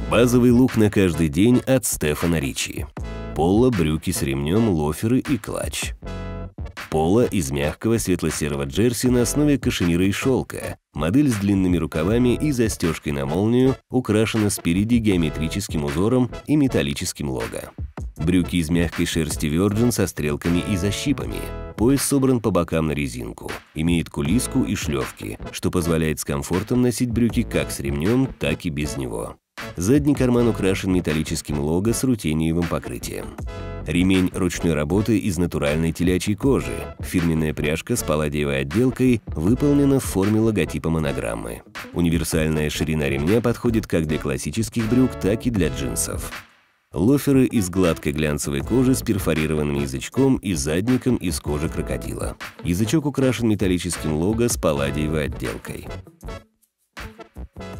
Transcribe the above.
Базовый лук на каждый день от Стефана Ричи. Поло, брюки с ремнем, лоферы и клатч. Поло из мягкого светло-серого джерси на основе кашемира и шелка. Модель с длинными рукавами и застежкой на молнию украшена спереди геометрическим узором и металлическим лого. Брюки из мягкой шерсти Virgin со стрелками и защипами. Пояс собран по бокам на резинку. Имеет кулиску и шлевки, что позволяет с комфортом носить брюки как с ремнем, так и без него. Задний карман украшен металлическим лого с рутениевым покрытием. Ремень ручной работы из натуральной телячьей кожи. Фирменная пряжка с палладиевой отделкой выполнена в форме логотипа монограммы. Универсальная ширина ремня подходит как для классических брюк, так и для джинсов. Лоферы из гладкой глянцевой кожи с перфорированным язычком и задником из кожи крокодила. Язычок украшен металлическим лого с палладиевой отделкой.